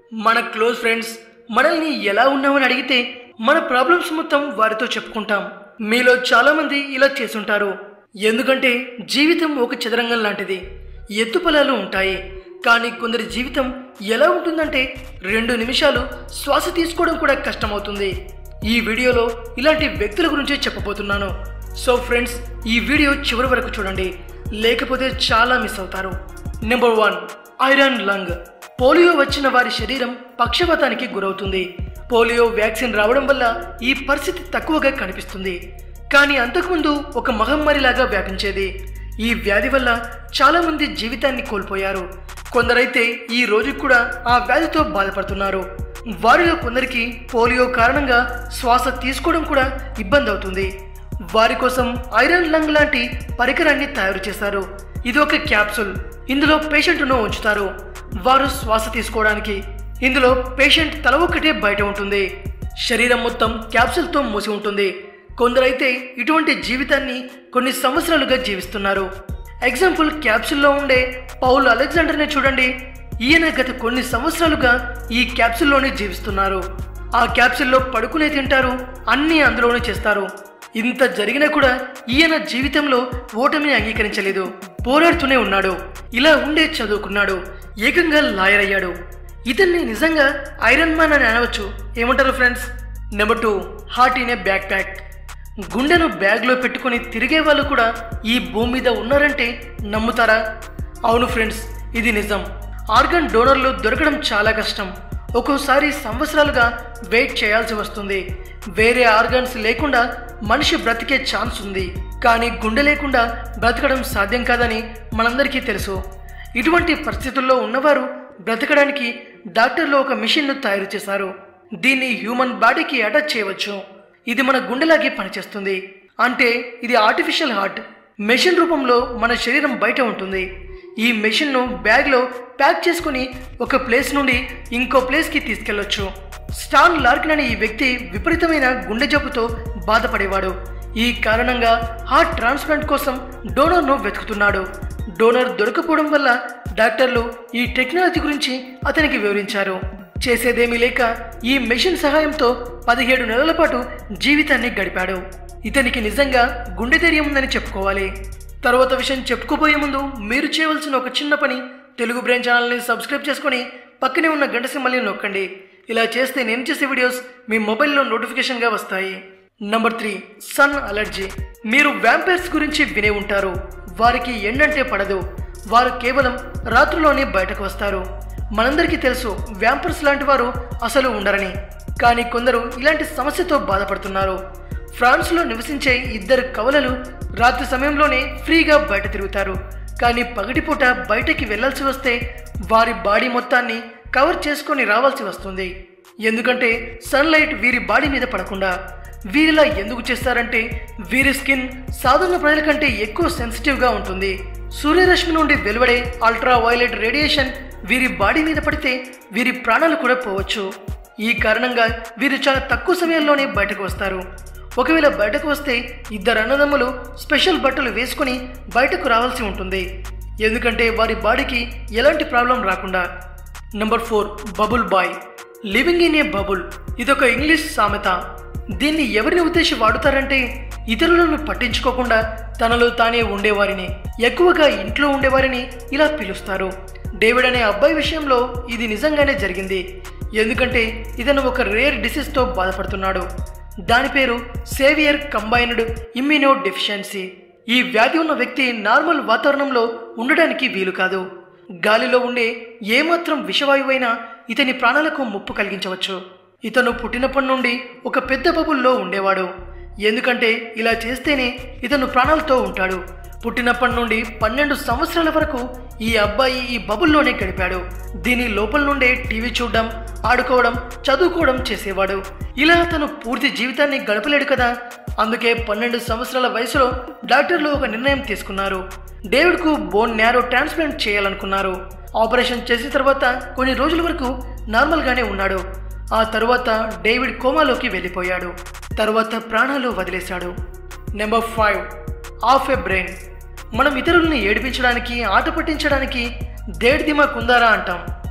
మన close friends మనల్ని ఎలా ఉన్నామని అడిగితే మన ప్రాబ్లమ్స్ మొత్తం వారితో చెప్పుకుంటాం. మీలో చాలా మంది ఇలా చేసుంటారు. ఎందుకంటే జీవితం ఒక చదరంగం లాంటిది. ఎత్తుపల్లాలు ఉంటాయి. కానీ కొందరి జీవితం ఎలా ఉంటుందంటే 2 నిమిషాలు శ్వాస తీసుకోవడం కూడా కష్టమవుతుంది. ఈ వీడియోలో ఇలాంటి వ్యక్తుల గురించి చెప్పబోతున్నాను. సో ఫ్రెండ్స్, ఈ వీడియో చివరి వరకు చూడండి, లేకపోతే చాలా మిస్ అవుతారు. Number 1, iron lung. పోలియో వచ్చిన వారి శరీరం పక్షవాతానికి గురవుతుంది. పోలియో వ్యాక్సిన్ రావడం వల్ల ఈ పరిస్థితి తక్కువగా కనిపిస్తుంది. కానీ అంతకుముందు ఒక మహమ్మారిలాగా వ్యాపించేది. ఈ వ్యాధి వల్ల చాలా మంది జీవితాన్ని కోల్పోయారు. కొందరైతే ఈ రోజు కూడా ఆ వ్యాధితో బాధపడుతున్నారు. వారిలో కొందరికి పోలియో కారణంగా శ్వాస తీసుకోవడం కూడా ఇబ్బంది అవుతుంది. వారి కోసం ఐరన్ లంగ్ లాంటి పరికరాన్ని తయారు చేశారు. ఇది ఒక క్యాప్సూల్. ఇందులో పేషెంట్ను ఉంచుతారు వారు శ్వాస తీసుకోవడానికి. ఇందులో పేషెంట్ తల ఒక్కటే బయట ఉంటుంది. శరీరం మొత్తం క్యాప్సూల్తో మూసి ఉంటుంది. కొందరైతే ఇటువంటి జీవితాన్ని కొన్ని సంవత్సరాలుగా జీవిస్తున్నారు. ఎగ్జాంపుల్, క్యాప్సూల్లో ఉండే పౌల్ అలెగ్జాండర్ని చూడండి. ఈయన గత కొన్ని సంవత్సరాలుగా ఈ క్యాప్సూల్లోనే జీవిస్తున్నారు. ఆ క్యాప్సూల్లో పడుకునే తింటారు, అన్నీ అందులోనే చేస్తారు. ఇంత జరిగినా కూడా ఈయన జీవితంలో ఓటమిని అంగీకరించలేదు. పోరాడుతూనే ఉన్నాడు. ఇలా ఉండే చదువుకున్నాడు. ఏకంగా లాయర్ అయ్యాడు. ఇతన్ని నిజంగా ఐరన్ మ్యాన్ అని అనవచ్చు. ఏమంటారు friends? Number 2, heart in a backpack. గుండెను బ్యాగ్లో పెట్టుకుని తిరిగే వాళ్ళు కూడా ఈ భూమి మీద ఉన్నారంటే నమ్ముతారా? అవును ఫ్రెండ్స్, ఇది నిజం. ఆర్గన్ డోనర్లు దొరకడం చాలా కష్టం. ఒక్కోసారి సంవత్సరాలుగా వెయిట్ చేయాల్సి వస్తుంది. వేరే ఆర్గన్స్ లేకుండా మనిషి బ్రతికే ఛాన్స్ ఉంది. కానీ గుండె లేకుండా బ్రతకడం సాధ్యం కాదని మనందరికీ తెలుసు. ఇటువంటి పరిస్థితుల్లో ఉన్నవారు బ్రతకడానికి డాక్టర్లు ఒక మిషన్ను తయారు చేశారు. దీన్ని హ్యూమన్ బాడీకి అటాచ్ చేయవచ్చు. ఇది మన గుండెలాగే పనిచేస్తుంది. అంటే ఇది ఆర్టిఫిషియల్ హార్ట్. మెషిన్ రూపంలో మన శరీరం బయట ఉంటుంది. ఈ మెషిన్ను బ్యాగ్లో ప్యాక్ చేసుకుని ఒక ప్లేస్ నుండి ఇంకో ప్లేస్కి తీసుకెళ్లొచ్చు. స్టాన్ లార్కిన్ అనే ఈ వ్యక్తి విపరీతమైన గుండె జబ్బుతో బాధపడేవాడు. ఈ కారణంగా హార్ట్ ట్రాన్స్ప్లాంట్ కోసం డోనర్ను వెతుకుతున్నాడు. డోనర్ దొరకపోవడం వల్ల డాక్టర్లు ఈ టెక్నాలజీ గురించి అతనికి వివరించారు. చేసేదేమీ లేక ఈ మెషిన్ సహాయంతో 17 నెలల పాటు జీవితాన్ని గడిపాడు. ఇతనికి నిజంగా గుండె ధైర్యం ఉందని చెప్పుకోవాలి. తర్వాత విషయం చెప్పుకోబోయే ముందు మీరు చేయవలసిన ఒక చిన్న పని, తెలుగు బ్రెయిన్ ఛానల్ని సబ్స్క్రైబ్ చేసుకుని పక్కనే ఉన్న గంట సింబల్ని నొక్కండి. ఇలా చేస్తే నేను చేసే వీడియోస్ మీ మొబైల్లో నోటిఫికేషన్గా వస్తాయి. Number 3, sun allergy. మీరు వ్యాంపైర్స్ గురించి వినే ఉంటారు. వారికి ఎండంటే పడదు. వారు కేవలం రాత్రిలోనే బయటకు వస్తారు. మనందరికీ తెలుసు వ్యాంపైర్స్ లాంటి వారు అసలు ఉండరని. కానీ కొందరు ఇలాంటి సమస్యతో బాధపడుతున్నారు. ఫ్రాన్స్లో నివసించే 2 కవలలు రాత్రి సమయంలోనే ఫ్రీగా బయట తిరుగుతారు. కానీ పగటిపూట బయటకి వెళ్లాల్సి వస్తే వారి బాడీ మొత్తాన్ని కవర్ చేసుకొని రావాల్సి వస్తుంది. ఎందుకంటే సన్లైట్ వీరి బాడీ మీద పడకుండా. వీరిలా ఎందుకు చేస్తారంటే వీరి స్కిన్ సాధారణ ప్రజల కంటే ఎక్కువ సెన్సిటివ్గా ఉంటుంది. సూర్యరశ్మి నుండి వెలువడే అల్ట్రా వైలెట్ రేడియేషన్ వీరి బాడీ మీద పడితే వీరి ప్రాణాలు కూడా పోవచ్చు. ఈ కారణంగా వీరు చాలా తక్కువ సమయంలోనే బయటకు వస్తారు. ఒకవేళ బయటకు వస్తే 2 అన్నదమ్ములు స్పెషల్ బట్టలు వేసుకుని బయటకు రావాల్సి ఉంటుంది. ఎందుకంటే వారి బాడీకి ఎలాంటి ప్రాబ్లం రాకుండా. Number 4, bubble boy. Living in a bubble. ఇదొక ఇంగ్లీష్ సామెత. దీన్ని ఎవరిని ఉద్దేశించి వాడుతారంటే ఇతరులను పట్టించుకోకుండా తనలో తానే ఉండేవారిని, ఎక్కువగా ఇంట్లో ఉండేవారిని ఇలా పిలుస్తారు. డేవిడ్ అనే అబ్బాయి విషయంలో ఇది నిజంగానే జరిగింది. ఎందుకంటే ఇతను ఒక రేర్ డిసీజ్తో బాధపడుతున్నాడు. దాని పేరు సేవియర్ కంబైన్డ్ ఇమ్యూనో డెఫిషియన్సీ. ఈ వ్యాధి ఉన్న వ్యక్తి నార్మల్ వాతావరణంలో ఉండడానికి వీలు కాదు. గాలిలో ఉండే ఏమాత్రం విషవాయువైనా ఇతని ప్రాణాలకు ముప్పు కలిగించవచ్చు. ఇతను పుట్టినప్పటి నుండి ఒక పెద్ద బబుల్లో ఉండేవాడు. ఎందుకంటే ఇలా చేస్తేనే ఇతను ప్రాణాలతో ఉంటాడు. పుట్టినప్పటి నుండి 12 సంవత్సరాల వరకు ఈ అబ్బాయి ఈ బబుల్లోనే గడిపాడు. దీని లోపల నుండే టీవీ చూడడం, ఆడుకోవడం, చదువుకోవడం చేసేవాడు. ఇలా అతను పూర్తి జీవితాన్ని గడపలేడు కదా. అందుకే 12 సంవత్సరాల వయసులో డాక్టర్లు ఒక నిర్ణయం తీసుకున్నారు. డేవిడ్కు బోన్ న్యారో ట్రాన్స్ప్లాంట్ చేయాలనుకున్నారు. ఆపరేషన్ చేసిన తర్వాత కొన్ని రోజుల వరకు నార్మల్గానే ఉన్నాడు. ఆ తర్వాత డేవిడ్ కోమాలోకి వెళ్ళిపోయాడు. తర్వాత ప్రాణాలు వదిలేశాడు. Number 5, half a brain. మనం ఇతరులను ఏడిపించడానికి, ఆట పట్టించడానికి దేడి దిమాక్ ఉందారా అంటాం.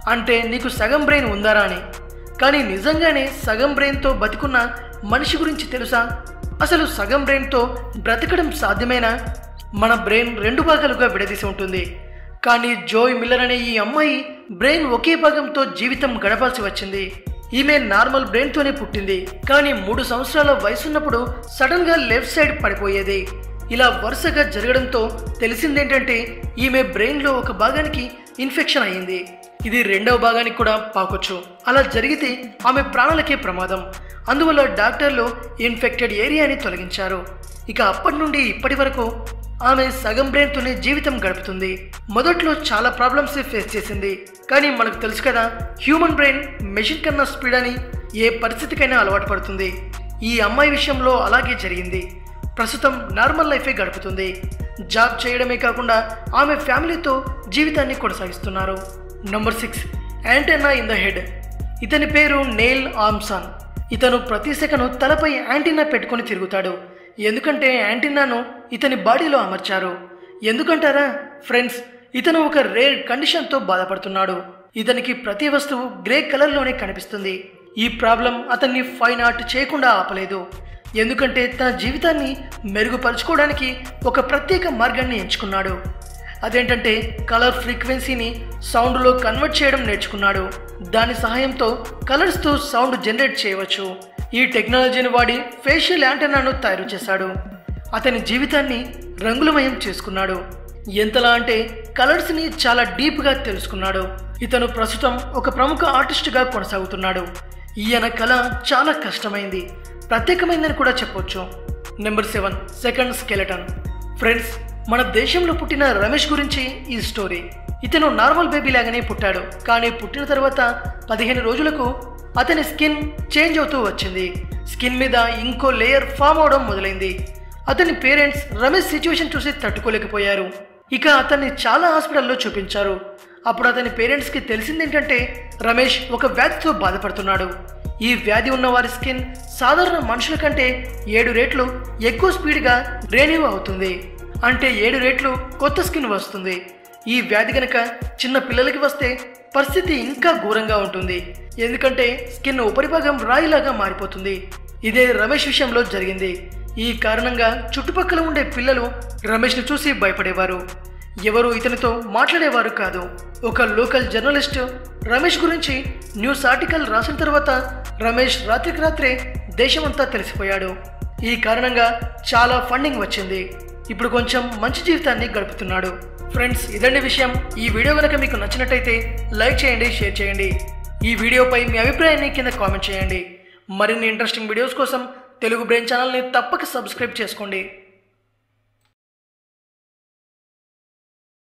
అంటే నీకు సగం బ్రెయిన్ ఉందారా అని. కానీ నిజంగానే సగం బ్రెయిన్తో బతికున్న మనిషి గురించి తెలుసా? అసలు సగం బ్రెయిన్తో బ్రతకడం సాధ్యమేనా? మన బ్రెయిన్ 2 భాగాలుగా విడదీసి ఉంటుంది. కానీ జోయ్ మిల్లర్ అనే ఈ అమ్మాయి బ్రెయిన్ ఒకే భాగంతో జీవితం గడపాల్సి వచ్చింది. ఈమె నార్మల్ బ్రెయిన్తోనే పుట్టింది. కానీ 3 సంవత్సరాల వయసున్నప్పుడు సడన్ గా లెఫ్ట్ సైడ్ పడిపోయేది. ఇలా వరుసగా జరగడంతో తెలిసిందేంటంటే ఈమె బ్రెయిన్లో ఒక భాగానికి ఇన్ఫెక్షన్ అయ్యింది. ఇది 2వ భాగానికి కూడా పాకొచ్చు. అలా జరిగితే ఆమె ప్రాణాలకే ప్రమాదం. అందువల్ల డాక్టర్లు ఇన్ఫెక్టెడ్ ఏరియాని తొలగించారు. ఇక అప్పటి నుండి ఇప్పటి వరకు ఆమె సగం బ్రెయిన్తోనే జీవితం గడుపుతుంది. మొదట్లో చాలా ప్రాబ్లమ్స్ ఫేస్ చేసింది. కానీ మనకు తెలుసు కదా, హ్యూమన్ బ్రెయిన్ మెషిన్ కన్నా స్పీడ్ అని. ఏ పరిస్థితికైనా అలవాటు పడుతుంది. ఈ అమ్మాయి విషయంలో అలాగే జరిగింది. ప్రస్తుతం నార్మల్ లైఫే గడుపుతుంది. జాబ్ చేయడమే కాకుండా ఆమె ఫ్యామిలీతో జీవితాన్ని కొనసాగిస్తున్నారు. Number 6, antenna in the head. ఇతని పేరు నెయిల్ ఆర్మ్స్ట్రాంగ్. ఇతను ప్రతి సెకను తలపై యాంటెన్నా పెట్టుకొని తిరుగుతాడు. ఎందుకంటే యాంటెన్నాను ఇతని బాడీలో అమర్చారు. ఎందుకంటారా ఫ్రెండ్స్, ఇతను ఒక రేర్ కండిషన్తో బాధపడుతున్నాడు. ఇతనికి ప్రతి వస్తువు గ్రే కలర్లోనే కనిపిస్తుంది. ఈ ప్రాబ్లం అతన్ని ఫైన్ ఆర్ట్ చేయకుండా ఆపలేదు. ఎందుకంటే తన జీవితాన్ని మెరుగుపరుచుకోవడానికి ఒక ప్రత్యేక మార్గాన్ని ఎంచుకున్నాడు. అదేంటంటే కలర్ ఫ్రీక్వెన్సీని సౌండ్లో కన్వర్ట్ చేయడం నేర్చుకున్నాడు. దాని సహాయంతో కలర్స్తో సౌండ్ జనరేట్ చేయవచ్చు. ఈ టెక్నాలజీని వాడి ఫేషియల్ యాంటెన్నాను తయారు చేశాడు. అతని జీవితాన్ని రంగులమయం చేసుకున్నాడు. ఎంతలా అంటే కలర్స్ని చాలా డీప్గా తెలుసుకున్నాడు. ఇతను ప్రస్తుతం ఒక ప్రముఖ ఆర్టిస్ట్గా కొనసాగుతున్నాడు. ఈయన కళ చాలా కష్టమైంది, ప్రత్యేకమైందని కూడా చెప్పొచ్చు. Number 7, second skeleton. ఫ్రెండ్స్, మన దేశంలో పుట్టిన రమేష్ గురించి ఈ స్టోరీ. ఇతను నార్మల్ బేబీ లాగానే పుట్టాడు. కానీ పుట్టిన తర్వాత 15 రోజులకు అతని స్కిన్ చేంజ్ అవుతూ వచ్చింది. స్కిన్ మీద ఇంకో లేయర్ ఫామ్ అవడం మొదలైంది. అతని పేరెంట్స్ రమేష్ సిచ్యువేషన్ చూసి తట్టుకోలేకపోయారు. ఇక అతన్ని చాలా హాస్పిటల్లో చూపించారు. అప్పుడు అతని పేరెంట్స్కి తెలిసిందేంటంటే రమేష్ ఒక వ్యాధితో బాధపడుతున్నాడు. ఈ వ్యాధి ఉన్న వారి స్కిన్ సాధారణ మనుషుల కంటే 7 రెట్లు ఎక్కువ స్పీడ్గా రెన్యూ అవుతుంది. అంటే 7 రెట్లు కొత్త స్కిన్ వస్తుంది. ఈ వ్యాధి గనక చిన్న పిల్లలకి వస్తే పరిస్థితి ఇంకా ఘోరంగా ఉంటుంది. ఎందుకంటే స్కిన్ ఉపరిభాగం రాయిలాగా మారిపోతుంది. ఇదే రమేష్ విషయంలో జరిగింది. ఈ కారణంగా చుట్టుపక్కల ఉండే పిల్లలు రమేష్ను చూసి భయపడేవారు. ఎవరు ఇతనితో మాట్లాడేవారు కాదు. ఒక లోకల్ జర్నలిస్ట్ రమేష్ గురించి న్యూస్ ఆర్టికల్ రాసిన తర్వాత రమేష్ రాత్రికి రాత్రే దేశమంతా తెలిసిపోయాడు. ఈ కారణంగా చాలా ఫండింగ్ వచ్చింది. ఇప్పుడు కొంచెం మంచి జీవితాన్ని గడుపుతున్నాడు. ఫ్రెండ్స్, ఇదండి విషయం. ఈ వీడియో కనుక మీకు నచ్చినట్టయితే లైక్ చేయండి, షేర్ చేయండి. ఈ వీడియోపై మీ అభిప్రాయాన్ని కింద కామెంట్ చేయండి. మరిన్ని ఇంట్రెస్టింగ్ వీడియోస్ కోసం తెలుగు బ్రెయిన్ ఛానల్ని తప్పక సబ్స్క్రైబ్ చేసుకోండి.